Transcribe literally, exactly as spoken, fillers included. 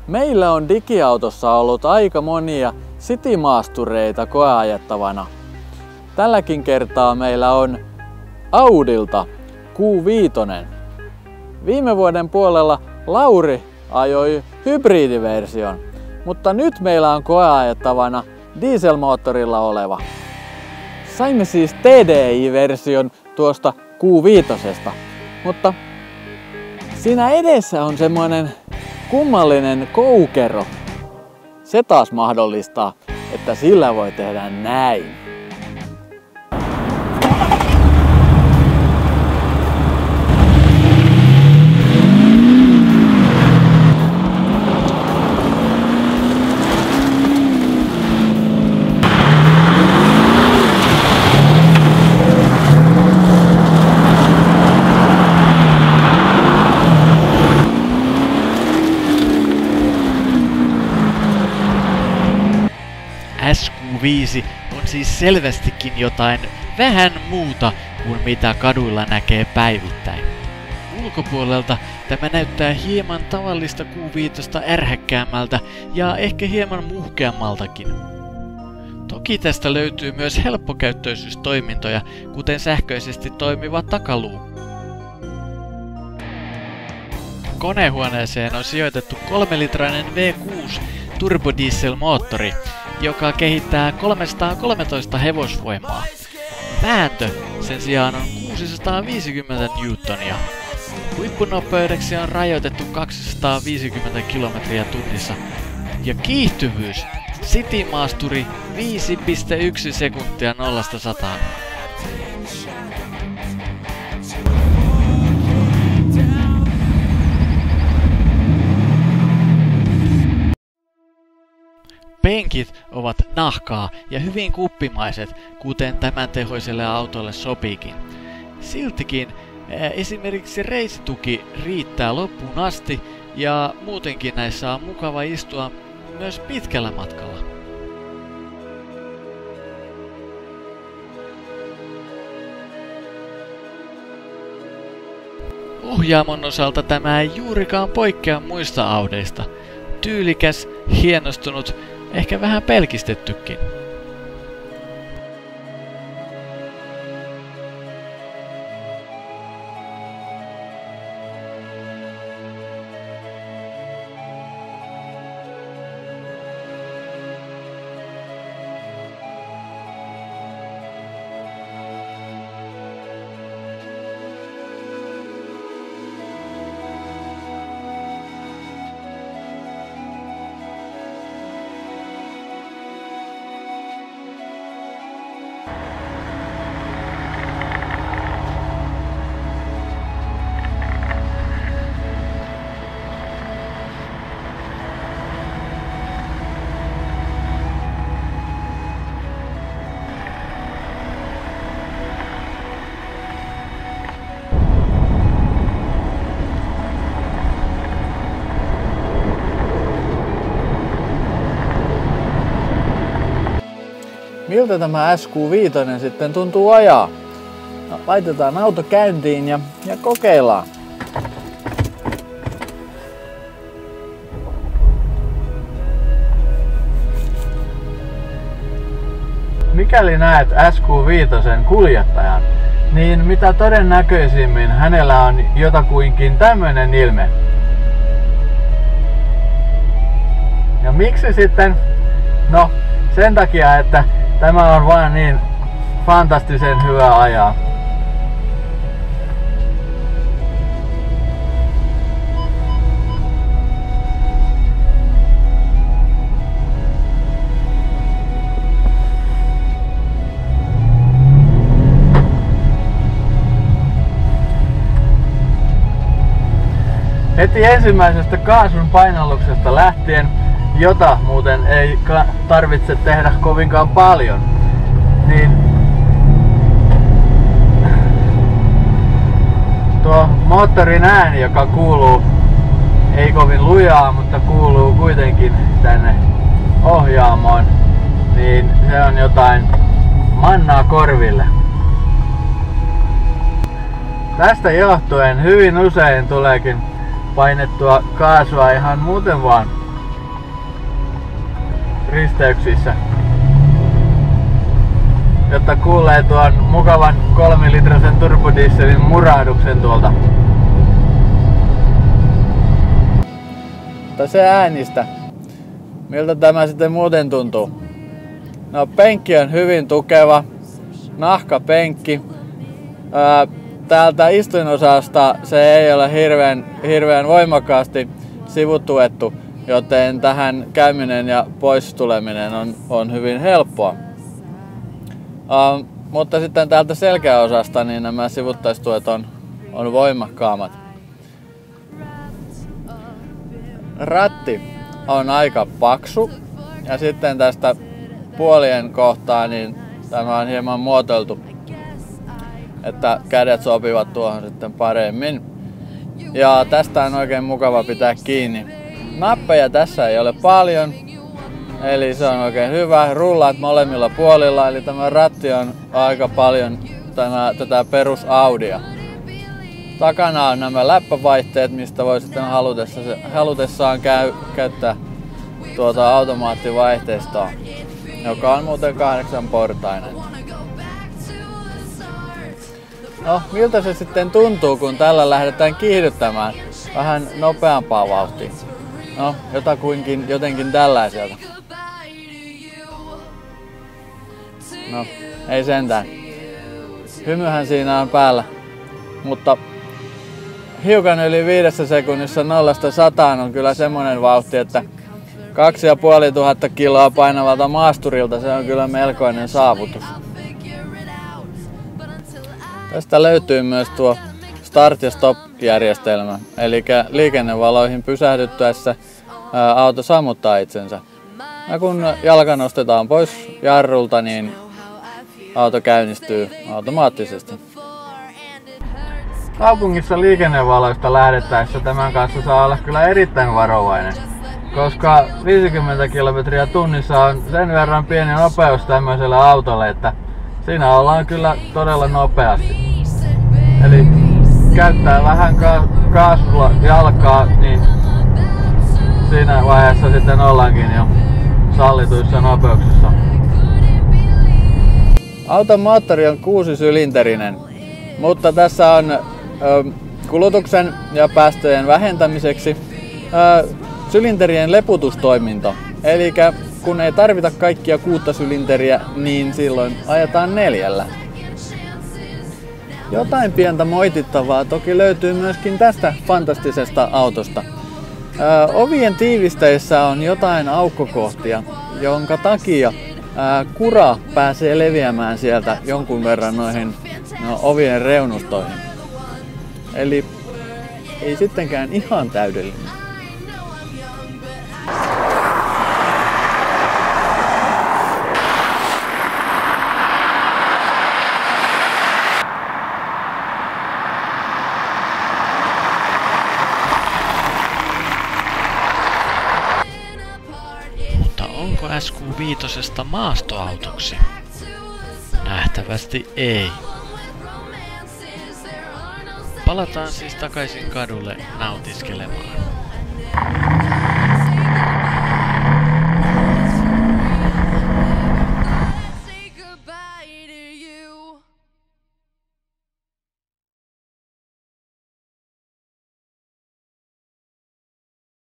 Meillä on digiautossa ollut aika monia citymaastureita koeajettavana. Tälläkin kertaa meillä on Audilta Q viisi. Viime vuoden puolella Lauri ajoi hybridiversion, mutta nyt meillä on koeajettavana dieselmoottorilla oleva. Saimme siis T D I-version tuosta Q viisi, mutta siinä edessä on semmoinen kummallinen koukero. Se taas mahdollistaa, että sillä voi tehdä näin. S Q viisi on siis selvästikin jotain vähän muuta kuin mitä kaduilla näkee päivittäin. Ulkopuolelta tämä näyttää hieman tavallista Q viisi ärhäkkäämmältä ja ehkä hieman muhkeammaltakin. Toki tästä löytyy myös helppokäyttöisyystoimintoja, kuten sähköisesti toimiva takaluu. Konehuoneeseen on sijoitettu kolmelitrainen V kuusi turbodieselmoottori, joka kehittää kolmesataakolmetoista hevosvoimaa. Vääntö sen sijaan on kuusisataaviisikymmentä newtonia. Huippunopeudeksi on rajoitettu kaksisataaviisikymmentä kilometriä tunnissa. Ja kiihtyvyys citymaasturi viisi pilkku yksi sekuntia nollasta sataan. Penkit ovat nahkaa ja hyvin kuppimaiset, kuten tämän tehoiselle autolle sopiikin. Siltikin esimerkiksi reisituki riittää loppuun asti ja muutenkin näissä on mukava istua myös pitkällä matkalla. Ohjaamon osalta tämä ei juurikaan poikkea muista Audeista. Tyylikäs, hienostunut, ehkä vähän pelkistettykin. Miltä tämä S Q viisi sitten tuntuu ajaa? No, laitetaan auto käyntiin ja, ja kokeillaan. Mikäli näet S Q viisi kuljettajan, niin mitä todennäköisimmin hänellä on jotakuinkin tämmöinen ilme. Ja miksi sitten? No, sen takia, että tämä on vaan niin fantastisen hyvä ajaa. Heti ensimmäisestä kaasun painalluksesta lähtien, jota muuten ei tarvitse tehdä kovinkaan paljon, niin tuo moottorin ääni, joka kuuluu, ei kovin lujaa, mutta kuuluu kuitenkin tänne ohjaamoon, niin se on jotain mannaa korville. Tästä johtuen hyvin usein tuleekin painettua kaasua ihan muuten vaan risteyksissä, jotta kuulee tuon mukavan kolmilitrasen turbodieselin murahduksen tuolta. Mutta se äänistä. Miltä tämä sitten muuten tuntuu? No, penkki on hyvin tukeva, nahkapenkki. Ää, täältä istuinosasta se ei ole hirveän, hirveän voimakkaasti sivutuettu, joten tähän käyminen ja pois tuleminen on, on hyvin helppoa. Ää, mutta sitten täältä selkäosasta niin nämä sivuttaistuet on, on voimakkaammat. Ratti on aika paksu ja sitten tästä puolien kohtaa niin tämä on hieman muotoiltu, että kädet sopivat tuohon sitten paremmin. Ja tästä on oikein mukava pitää kiinni. Nappeja tässä ei ole paljon, eli se on oikein hyvä. Rullaat molemmilla puolilla, eli tämä ratti on aika paljon tämä, tätä perus Audia. Takana on nämä läppävaihteet, mistä voi sitten halutessa, halutessaan käy, käyttää tuota automaattivaihteistoa, joka on muuten kahdeksanportainen. No, miltä se sitten tuntuu, kun tällä lähdetään kiihdyttämään vähän nopeampaa vauhtia? No, jotakuinkin jotenkin tällaiselta. No, ei sentään. Hymyhän siinä on päällä, mutta hiukan yli viidessä sekunnissa nollasta sataan on kyllä semmoinen vauhti, että kaksi ja puoli tuhatta kiloa painavalta maasturilta se on kyllä melkoinen saavutus. Tästä löytyy myös tuo start- ja stop-järjestelmä, eli liikennevaloihin pysähdyttäessä ää, auto sammuttaa itsensä. Ja kun jalka nostetaan pois jarrulta, niin auto käynnistyy automaattisesti. Kaupungissa liikennevaloista lähdettäessä tämän kanssa saa olla kyllä erittäin varovainen, koska viisikymmentä kilometriä tunnissa on sen verran pieni nopeus tämmöiselle autolle, että siinä ollaan kyllä todella nopeasti. Eli käyttää vähän ka- kaasulla jalkaa, niin siinä vaiheessa sitten ollaankin jo sallituissa nopeuksissa. Auton moottori on kuusisylinterinen, mutta tässä on ö, kulutuksen ja päästöjen vähentämiseksi ö, sylinterien leputustoiminto. Eli kun ei tarvita kaikkia kuutta sylinteriä, niin silloin ajetaan neljällä. Jotain pientä moitittavaa toki löytyy myöskin tästä fantastisesta autosta. Ö, ovien tiivisteissä on jotain aukkokohtia, jonka takia ö, kura pääsee leviämään sieltä jonkun verran noihin no, ovien reunustoihin. Eli ei sittenkään ihan täydellinen. S Q viisi maastoautoksi? Nähtävästi ei. Palataan siis takaisin kadulle nautiskelemaan.